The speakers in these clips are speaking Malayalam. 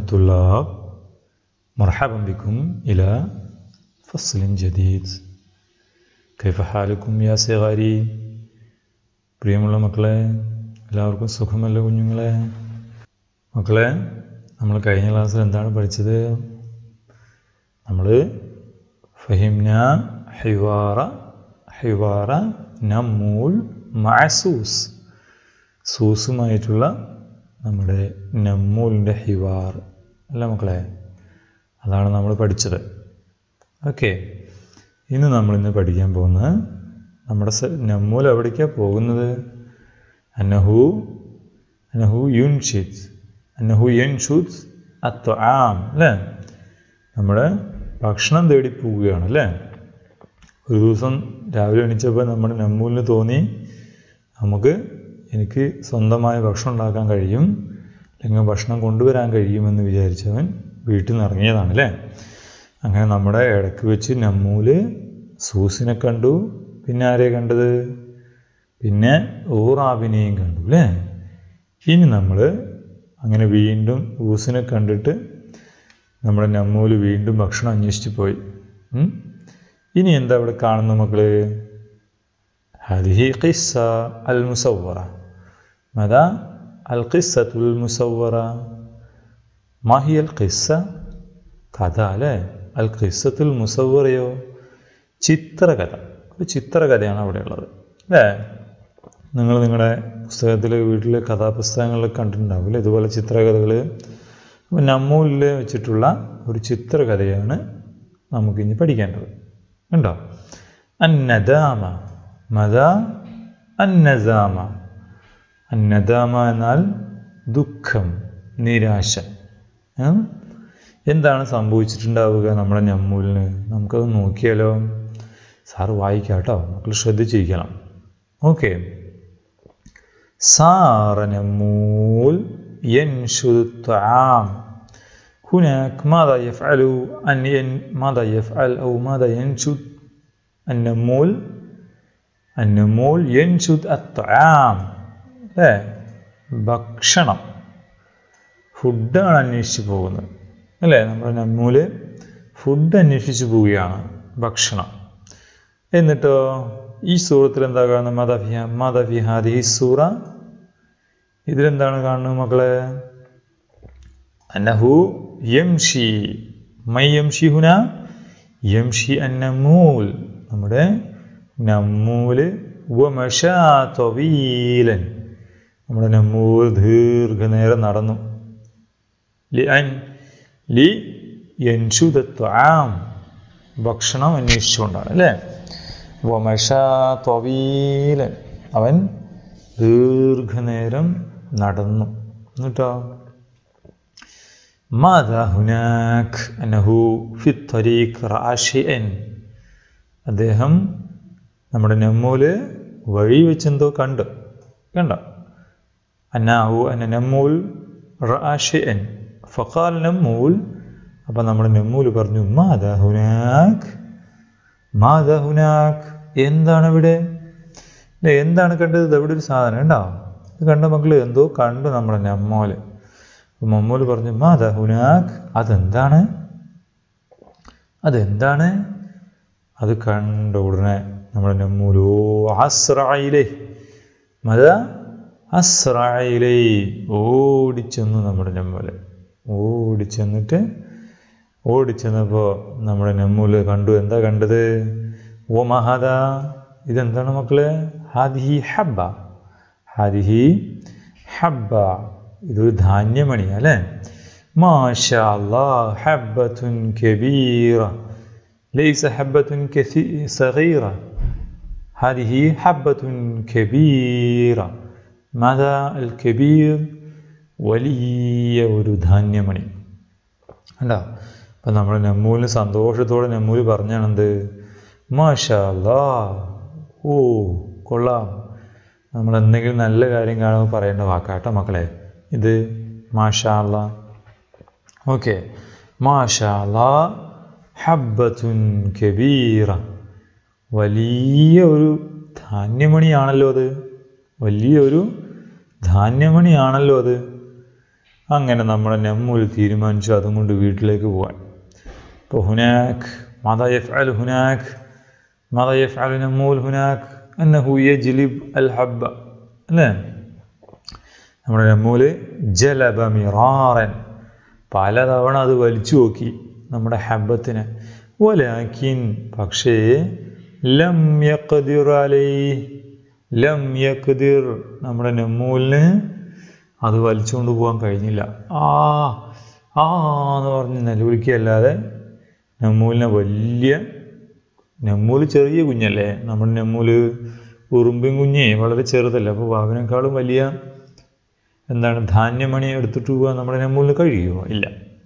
الطلاب مرحبا بكم إلى فصل جديد كيف حالكم يا صغاري പ്രിയമുള്ള മക്കളെ എല്ലാവർക്കും സുഖമല്ലേ കുഞ്ഞുങ്ങളെ മക്കളെ നമ്മൾ കഴിഞ്ഞ ക്ലാസ്സിൽ എന്താണ് പഠിച്ചത് നമ്മൾ ഫഹിംന ഹിവാറ നമൂൽ മഅസൂസ് സൂസുമായിട്ടുള്ള നമ്മുടെ നമൂലിൻ്റെ ഹിവാർ അല്ല മക്കളെ അതാണ് നമ്മൾ പഠിച്ചത് ഓക്കെ ഇന്ന് നമ്മളിന്ന് പഠിക്കാൻ പോകുന്നത് നമ്മുടെ നമൂൽ എവിടേക്കാണ് പോകുന്നത് അന്നഹു യുൻഷിദ് അത്ത്വാം അല്ലേ നമ്മുടെ ഭക്ഷണം തേടി പോവുകയാണ് അല്ലേ ഒരു ദിവസം രാവിലെ എണീച്ചപ്പോൾ നമ്മുടെ നമൂലിന് തോന്നി എനിക്ക് സ്വന്തമായ ഭക്ഷണം ഉണ്ടാക്കാൻ കഴിയും അല്ലെങ്കിൽ ഭക്ഷണം കൊണ്ടുവരാൻ കഴിയുമെന്ന് വിചാരിച്ചവൻ വീട്ടിൽ നിന്ന് ഇറങ്ങിയതാണ് അല്ലേ അങ്ങനെ നമ്മുടെ ഇടയ്ക്ക് വെച്ച് നമൂല് സൂസിനെ കണ്ടു പിന്നെ ആരെയാണ് കണ്ടത് പിന്നെ ഊറാബിനെയും കണ്ടു അല്ലേ ഇനി നമ്മൾ അങ്ങനെ വീണ്ടും ഊസിനെ കണ്ടിട്ട് നമ്മുടെ നമൂല് വീണ്ടും ഭക്ഷണം അന്വേഷിച്ച് പോയി ഇനി എന്താ ഇവിടെ കാണുന്ന മക്കള് ഹദിഹി ഖിസ്സ അൽ മുസവ്വറ മദാ അൽ ഖിസ്സത്തുൽ മുസവ്വറ മാ ഹിയ അൽ ഖിസ്സ കഥ അല്ലേ അൽ ഖിസ്സത്തുൽ മുസവ്വറയോ ചിത്രകഥ ഒരു ചിത്രകഥയാണ് അവിടെ ഉള്ളത് അല്ലേ നിങ്ങൾ നിങ്ങളുടെ പുസ്തകത്തിൽ വീട്ടിൽ കഥാപുസ്തകങ്ങളിലൊക്കെ കണ്ടിട്ടുണ്ടാവും അല്ലേ ഇതുപോലെ ചിത്രകഥകൾ അപ്പോൾ നമൂലിൽ വെച്ചിട്ടുള്ള ഒരു ചിത്രകഥയാണ് നമുക്കിനി പഠിക്കേണ്ടത് ഉണ്ടോ അന്നദാമ മദാ അന്നദാമ എന്നാൽ ദുഃഖം നിരാശ എന്താണ് സംഭവിച്ചിട്ടുണ്ടാവുക നമ്മുടെ നമൂലിന് നമുക്കത് നോക്കിയാലോ സാറ് വായിക്കാം കേട്ടോ മക്കൾ ശ്രദ്ധിച്ചിരിക്കണം ഓക്കെ സാറ നമൂൽ ينشد الطعام هناك ماذا يفعل أو ماذا ينشد النمول ينشد الطعام ഭക്ഷണം ഫുഡാണ് അന്വേഷിച്ച് പോകുന്നത് അല്ലേ നമ്മുടെ നമൂല് ഫുഡ് അന്വേഷിച്ച് പോവുകയാണ് ഭക്ഷണം എന്നിട്ടോ ഈ സൂറത്തിൽ എന്താ കാണുന്നത് മാദഫി ഹാദിഹി സൂറ ഇതിലെന്താണ് കാണുന്നത് മക്കളെ അന്നഹു യംഷി മൈ യംഷി ഹുന യംഷി അന്നമൂൽ നമ്മുടെ നമൂല് വമശാ തവീലൻ നമ്മുടെ നമൂൽ ദീർഘനേരം നടന്നു ലി യൻഷുദ ത്വആം ഭക്ഷണം അന്വേഷിച്ചുകൊണ്ടാണ് അല്ലേ വമശാ തവീലൻ അവൻ ദീർഘനേരം നടന്നു എന്നിട്ടോ മാദാ ഹുനാക് അന്നഹു ഫി ത്വരീഖ് റഅ ശൈഅൻ അദ്ദേഹം നമ്മുടെ നമൂല് വഴി വെച്ചെന്തോ കണ്ടോ അന്ന നമൂൽ റഅ ശൈഅൻ ഫഖാൽ നമൂൽ അപ്പം നമ്മുടെ നമൂല് പറഞ്ഞു മാദാ ഹുനാക് എന്താണ് ഇവിടെ എന്താണ് കണ്ടത് ഇതെവിടെ ഒരു സാധനം ഉണ്ടോ ഇത് കണ്ട മക്കൾ എന്തോ കണ്ടു നമ്മുടെ നമൂല് മമ്മൂല് പറഞ്ഞു മാദാ ഹുനാക് അതെന്താണ് അത് കണ്ട ഉടനെ നമ്മുടെ നമൂല് ഓടിച്ചെന്നു നമ്മുടെ നമൂല് ഓടിച്ചെന്നപ്പോൾ നമ്മുടെ നമൂല് കണ്ടു എന്താ കണ്ടത് ഓ മഹാദ ഇതെന്താണ് മക്കളെ ഹാദിഹി ഹബ്ബ ഇതൊരു ധാന്യമണി അല്ലേ മാഷാ അല്ലാഹ് ഹബ്ബത്തുൻ കബീറ ലൈസ ഹബ്ബത്തുൻ സഗീറ ഹാദിഹി ഹബ്ബത്തുൻ കബീറ മാദാ അൽ കബീർ വലിയ ഒരു ധാന്യമണി കണ്ടോ അപ്പം നമ്മുടെ നമൂലിന് സന്തോഷത്തോടെ നമൂല് പറഞ്ഞാണെന്ത് മാഷാ അല്ലാഹ് ഓ കൊള്ളാം നമ്മൾ എന്തെങ്കിലും നല്ല കാര്യം കാണുമ്പോൾ പറയേണ്ട വാക്കാട്ടോ മക്കളെ ഇത് മാഷാ അല്ലാഹ് ഓക്കെ മാഷാ അല്ലാഹ് ഹബ്ബത്തുൻ കബീറ വലിയ ഒരു ധാന്യമണിയാണല്ലോ അത് അങ്ങനെ നമ്മുടെ നമ്മൂൽ തീരുമാനിച്ചു അതും കൊണ്ട് വീട്ടിലേക്ക് പോകാൻ. ഇപ്പോൾ ഹുനാക്ക് മാതാ യഫ്അലു ഹുനാക്ക് മാതാ യഫ്അലു നമ്മൂൽ ഹുനാക്ക് അന്നഹു യജ്ലിബ് അൽ ഹബ്ബ അല്ലേ. നമ്മുടെ നമ്മൂൽ ജലബ മിറാറൻ പലതവണ അത് വലിച്ചു നോക്കി നമ്മുടെ ഹബ്ബത്തിനെ. വലാകിൻ പക്ഷേ ലം യഖ്ദിർ അലൈഹി ലം യഖ്ദിർ നമ്മുടെ നമ്മൂലിന് അത് വലിച്ചുകൊണ്ട് പോകാൻ കഴിഞ്ഞില്ല. എന്ന് പറഞ്ഞ് നിലവിളിക്കുകയല്ലാതെ നമ്മൂലിനെ നമ്മൂല് ചെറിയ കുഞ്ഞല്ലേ, നമ്മുടെ നമ്മൂല് ഉറുമ്പിൻ കുഞ്ഞേ വളരെ ചെറുതല്ല. അപ്പോൾ വാവിനേക്കാളും വലിയ ധാന്യമണി എടുത്തിട്ട് പോകാൻ നമ്മുടെ നമ്മൂലിന് കഴിയുമോ? ഇല്ല.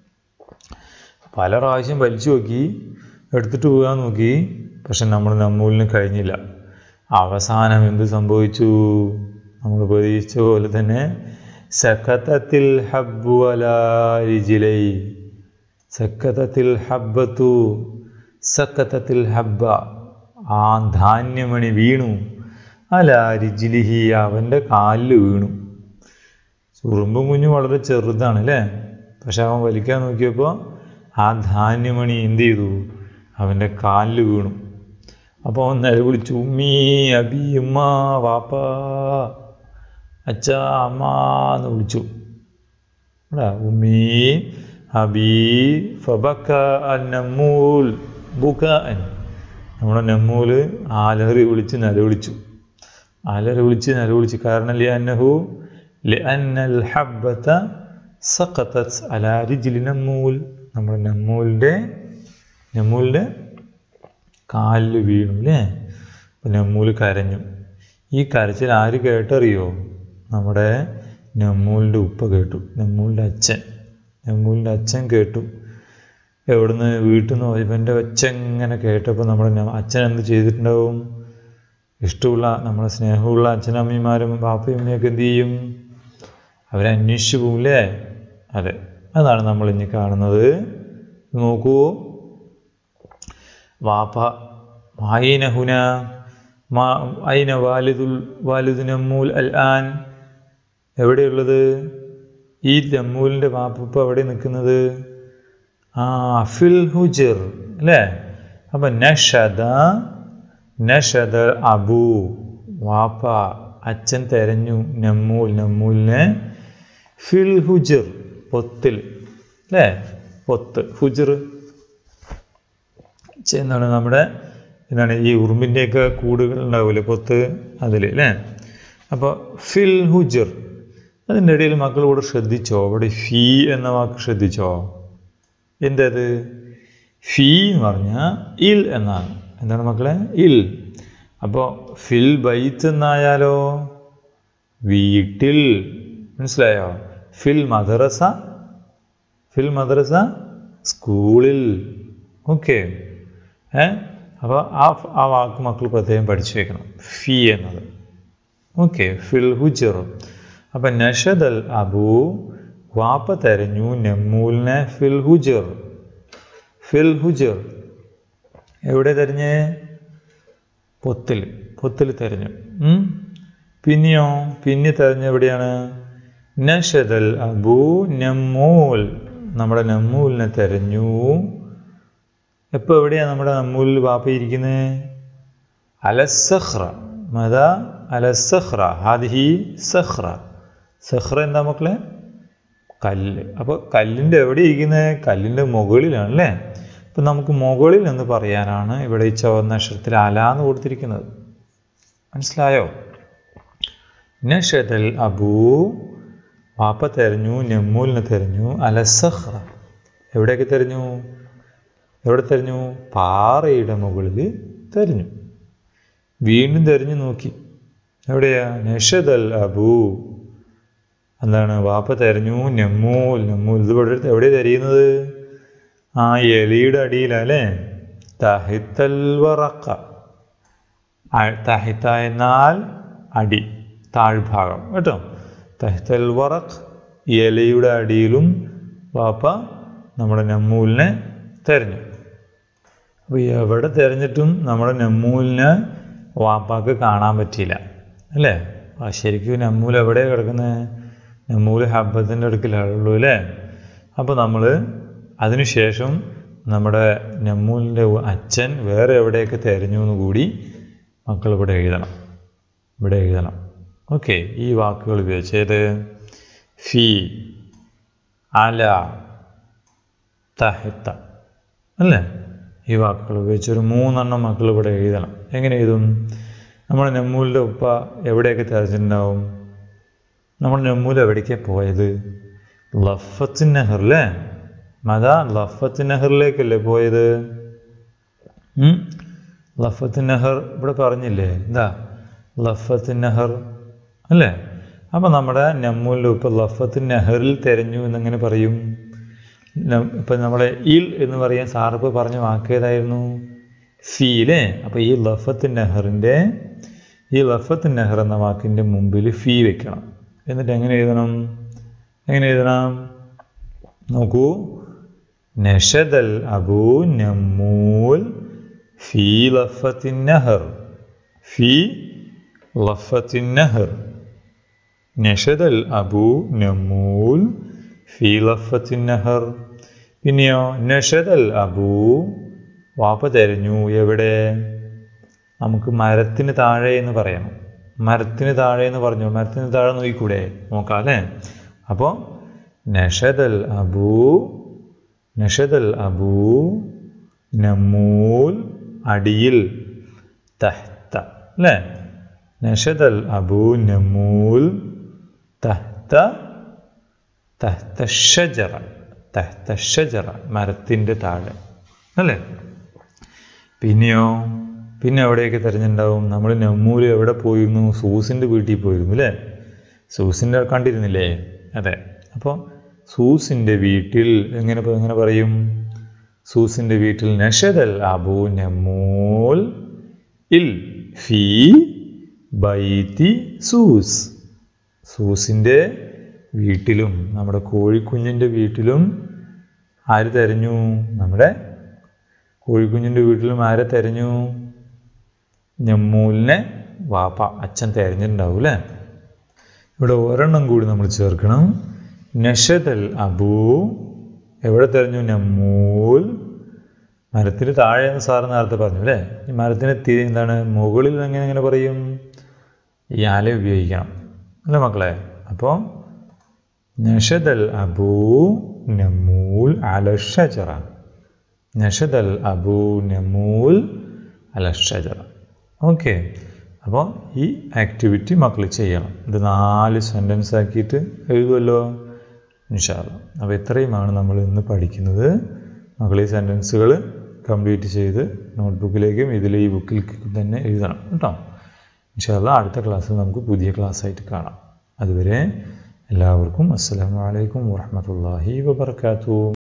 പല പ്രാവശ്യം വലിച്ചു നോക്കി എടുത്തിട്ട് പോകാൻ നോക്കി, പക്ഷെ നമ്മുടെ നമ്മൂലിന് കഴിഞ്ഞില്ല. അവസാനം എന്ത് സംഭവിച്ചു? നമ്മൾ പ്രതീക്ഷിച്ച പോലെ തന്നെ സക്കത്തത്തിൽ ഹബ്ബു അലാ റിജിലൈ സക്കത്തത്തിൽ ഹബ്ബത്തു സക്കത്തത്തിൽ ഹബ്ബ ആ ധാന്യമണി വീണു അലാ റിജിലിഹി അവൻ്റെ കാലിൽ വീണു. ഉറുമ്പും കുഞ്ഞു വളരെ ചെറുതാണ് അല്ലേ, പക്ഷെ അവൻ വലിക്കാൻ നോക്കിയപ്പോൾ ആ ധാന്യമണി എന്ത് ചെയ്തു? അവൻ്റെ കാലിൽ വീണു. അപ്പോൾ അവൻ നിലവിളിച്ചു, ഉമ്മീ അബി ഉമ്മ വാപ്പ അച്ഛാ അമ്മ എന്ന് വിളിച്ചു. ഉമ്മീ അബി ഫബക അന്നമ്മൂൽ ബുകാഅൻ നമ്മുടെ നമ്മൂൽ അലറി വിളിച്ച് നിലവിളിച്ചു. കാരണം ലിഅന്നൽ ഹബ്ബത സഖതത് അലാ റിജ്ലി നമ്മൂൽ നമ്മുടെ നമ്മൂലിൻ്റെ കാലിൽ വീണു അല്ലേ. അപ്പം നമ്മൂൽ കരഞ്ഞു. ഈ കരച്ചിൽ ആര് കേട്ടറിയോ? നമ്മുടെ നമ്മൂലിൻ്റെ ഉപ്പ കേട്ടു, നമ്മൂലിൻ്റെ അച്ഛൻ കേട്ടു. എവിടുന്ന്? വീട്ടിൽ നിന്ന് ഇവൻ്റെ അച്ഛൻ ഇങ്ങനെ കേട്ടപ്പോൾ നമ്മുടെ അച്ഛൻ എന്ത് ചെയ്തിട്ടുണ്ടാവും? ഇഷ്ടമുള്ള നമ്മുടെ സ്നേഹമുള്ള അച്ഛനമ്മമാരും ബാപ്പയും അമ്മയൊക്കെ എന്ത് ചെയ്യും? അവരന്വേഷിച്ചു പോകില്ലേ? അതെ, അതാണ് നമ്മൾ ഇനി കാണുന്നത്. നോക്കൂ, വാപ്പ അയിന ഹുന അയിന വാലിദു നമ്മൂൽ അൽ ആൻ എവിടെയുള്ളത്? ഈ നമ്മൂലിൻ്റെ വാപ്പ എവിടെ നിൽക്കുന്നത്? ഫിൽ ഹുജർ അല്ലേ. അപ്പം നഷദ അബു വാപ്പ അച്ഛൻ തെരഞ്ഞു നമ്മൂലിനെ ഫിൽ ഹുജർ പൊത്തിൽ അല്ലേ. പൊത്ത് ഹുജർ എന്താണ് ഈ ഉറുമ്പിൻ്റെയൊക്കെ കൂടുകൾ ഉണ്ടാവില്ലേ, പൊത്ത്, അതിൽ അല്ലേ. അപ്പോൾ ഫിൽ ഹുജർ അതിൻ്റെ ഇടയിൽ മക്കൾ കൂടെ ശ്രദ്ധിച്ചോ? അവിടെ ഫീ എന്ന വാക്ക് ശ്രദ്ധിച്ചോ? എന്തത്? ഫീ എന്ന് പറഞ്ഞാൽ ഇൽ എന്നാണ്. എന്താണ് മക്കളെ? ഇൽ. അപ്പോൾ ഫിൽ ബൈത്ത് എന്നായാലോ? വീട്ടിൽ. മനസ്സിലായോ? ഫിൽ മദ്രസ സ്കൂളിൽ. ഓക്കെ. അപ്പോൾ ആ വാക്ക് മക്കൾ പ്രത്യേകം പഠിച്ചു വെക്കണം, ഫീ എന്നത്. ഓക്കെ. ഫിൽ ഹുജർ. അപ്പം നഷദൽ അബു വാപ്പ തെരഞ്ഞു നമ്മൂലിനെ ഫിൽ ഹുജർ എവിടെ തെരഞ്ഞേ? പൊത്തിൽ തെരഞ്ഞു. പിന്നെ തെരഞ്ഞ എവിടെയാണ്? നഷദൽ അബു നമ്മൂൽ നമ്മുടെ നമ്മൂലിനെ തെരഞ്ഞു. എപ്പോൾ എവിടെയാണ് നമ്മുടെ നമ്മൂലിൽ വാപ്പ ഇരിക്കുന്നത്? അലസ്സഖ്റ മതാ അലസ്സഖ്റ ഹാദിഹി സഖ്റ എന്താ മക്കളെ? കല്ല്. അപ്പോൾ കല്ലിൻ്റെ എവിടെ ഇരിക്കുന്നത്? കല്ലിൻ്റെ മുകളിലാണല്ലേ. അപ്പം നമുക്ക് മുകളിൽ എന്ന് പറയാനാണ് ഇവിടെ ഈ ചുവന്ന അക്ഷരത്തിൽ അല എന്ന് കൊടുത്തിരിക്കുന്നത്. മനസ്സിലായോ? നഷദൽ അബു വാപ്പ തെരഞ്ഞു നമ്മൂലിനെ തെരഞ്ഞു അലസ്സഖ്റ എവിടെയൊക്കെ തെരഞ്ഞു? പാറയുടെ മുകളിൽ തെരഞ്ഞു. വീണ്ടും തെരഞ്ഞു നോക്കി. എവിടെയാ? നഷദൽ അബു എന്താണ്? വാപ്പ തെരഞ്ഞു നമ്മൂൽ ഇത് എവിടെയാണ് തെരയുന്നത്? എലിയുടെ അടിയിലല്ലേ. തഹിത്തൽ വറക്ക. തഹിത്ത എന്നാൽ അടി, താഴ്ഭാഗം കേട്ടോ. തഹിത്തൽ വറഖ് ഇലയുടെ അടിയിലും വാപ്പ നമ്മുടെ നമ്മൂലിനെ തെരഞ്ഞു. അപ്പോൾ എവിടെ തെരഞ്ഞിട്ടും നമ്മുടെ നമ്മൂലിനെ വാപ്പാക്ക് കാണാൻ പറ്റിയില്ല അല്ലേ. ശരിക്കും നമ്മൂൽ എവിടെയാണ് കിടക്കുന്നത്? നമ്മൂല് ഹബ്ബത്തിൻ്റെ അടുക്കലുള്ളൂ അല്ലേ? അപ്പോൾ നമ്മൾ അതിനുശേഷം നമ്മുടെ നമ്മൂലിൻ്റെ അച്ഛൻ വേറെ എവിടെയൊക്കെ തിരഞ്ഞു എന്ന് കൂടി മക്കൾ ഇവിടെ എഴുതണം. ഓക്കെ, ഈ വാക്കുകൾ ഉപയോഗിച്ചത് ഫി, അല, തഹത്ത അല്ലേ? ഈ വാക്കുകൾ ഉപയോഗിച്ചൊരു 3 എണ്ണം മക്കൾ ഇവിടെ എഴുതണം. എങ്ങനെ എഴുതും? നമ്മുടെ നമ്മൂലിൻ്റെ ഉപ്പ എവിടെയൊക്കെ തിരഞ്ഞിട്ടുണ്ടാവും? നമ്മുടെ നമ്മൂൽ എവിടേക്കാണ് പോയത്? ലഫത്ത് നെഹർ അല്ലേ? മതാ ലഫത്ത് നെഹറിലേക്കല്ലേ പോയത്? ലഫത്ത് നെഹർ ഇവിടെ പറഞ്ഞില്ലേ? എന്താ ലഫത്ത് നെഹർ അല്ലേ? അപ്പം നമ്മുടെ നമ്മൂലിൻ്റെ ഉപ്പ ലഫത്ത് നെഹറിൽ തിരഞ്ഞു എന്നെങ്ങനെ പറയും? ഇപ്പം നമ്മളെ ഇൽ എന്ന് പറയാൻ സാറിപ്പ് പറഞ്ഞ വാക്കേതായിരുന്നു? ഫീലേ. അപ്പോൾ ഈ ലഫത്ത് നെഹർ എന്ന വാക്കിൻ്റെ മുമ്പിൽ ഫീ വെക്കണം. എന്നിട്ട് എങ്ങനെ എഴുതണം? നോക്കൂ, നഷദൽ അബൂ നമ്മൂൽ ഫീ ലഫത്തിൻ നെഹർ. നഷദൽ അബൂ നമ്മൂൽ ഫീ ലഫത്തിൻ നെഹർ. പിന്നെയോ നഷദൽ അബൂ വാപ്പ തിരഞ്ഞു എവിടെ? നമുക്ക് മരത്തിന് താഴെ എന്ന് പറയണം. മരത്തിന് താഴെ എന്ന് പറഞ്ഞു. മരത്തിന് താഴെ നോക്കിക്കൂടെ? നോക്കാം അല്ലേ? അപ്പോൾ നഷദൽ അബൂ നമ്മൂൽ അടിയിൽ, തഹ്ത അല്ലേ? നഷദൽ അബൂ നമ്മൂൽ തഹ്ത ഷജറ മരത്തിൻ്റെ താഴെ അല്ലേ? പിന്നെ എവിടെയൊക്കെ തിരഞ്ഞിട്ടുണ്ടാവും? നമ്മൾ നമ്മൂൽ എവിടെ പോയിരുന്നു? സൂസിൻ്റെ വീട്ടിൽ പോയിരുന്നു അല്ലേ? സൂസിൻ്റെ കണ്ടിരുന്നില്ലേ? അതെ. അപ്പോൾ സൂസിൻ്റെ വീട്ടിൽ എങ്ങനെ പറയും? സൂസിൻ്റെ വീട്ടിൽ നഷദൽ അബൂ നമ്മൂൽ ഇൽ ഫീ ബൈതി സൂസ്. സൂസിൻ്റെ വീട്ടിലും നമ്മുടെ കോഴിക്കുഞ്ഞിൻ്റെ വീട്ടിലും ആര് തിരഞ്ഞു? നമ്മുടെ കോഴിക്കുഞ്ഞിൻ്റെ വീട്ടിലും ആരെ തിരഞ്ഞു? നമ്മൂലിനെ വാപ്പ അച്ഛൻ തിരഞ്ഞിട്ടുണ്ടാവും അല്ലേ? ഇവിടെ ഒരെണ്ണം കൂടി നമ്മൾ ചേർക്കണം. നഷദൽ അബൂ എവിടെ തിരഞ്ഞു? നമ്മൂൽ മരത്തിന് താഴെ എന്ന് സാറ് നേരത്തെ പറഞ്ഞു അല്ലേ? ഈ മരത്തിന് എന്താണ് മുകളിൽ എങ്ങനെ പറയും? ഈ ആല ഉപയോഗിക്കണം അല്ലേ മക്കളെ? അപ്പോൾ നഷദൽ അബൂ നമ്മൂൽ അല ഷജറ. നഷദൽ അബൂ നമ്മൂൽ അല ഷജറ. ഓക്കെ, അപ്പോൾ ഈ ആക്ടിവിറ്റി മക്കൾ ചെയ്യണം. ഇത് 4 സെൻറ്റൻസ് ആക്കിയിട്ട് എഴുതുമല്ലോ ഇൻഷാ അല്ലാഹ്. അപ്പോൾ ഇത്രയുമാണ് നമ്മൾ ഇന്ന് പഠിക്കുന്നത്. മക്കൾ ഈ സെൻറ്റൻസുകൾ കംപ്ലീറ്റ് ചെയ്ത് നോട്ട്ബുക്കിലേക്കും ഈ ബുക്കിൽ തന്നെ എഴുതണം കേട്ടോ. ഇൻഷാ അല്ലാഹ് അടുത്ത ക്ലാസ്സിൽ നമുക്ക് പുതിയ ക്ലാസ്സായിട്ട് കാണാം. അതുവരെ എല്ലാവർക്കും അസ്സലാമു അലൈക്കും വറഹ്മത്തുള്ളാഹി വബറകാതുഹു.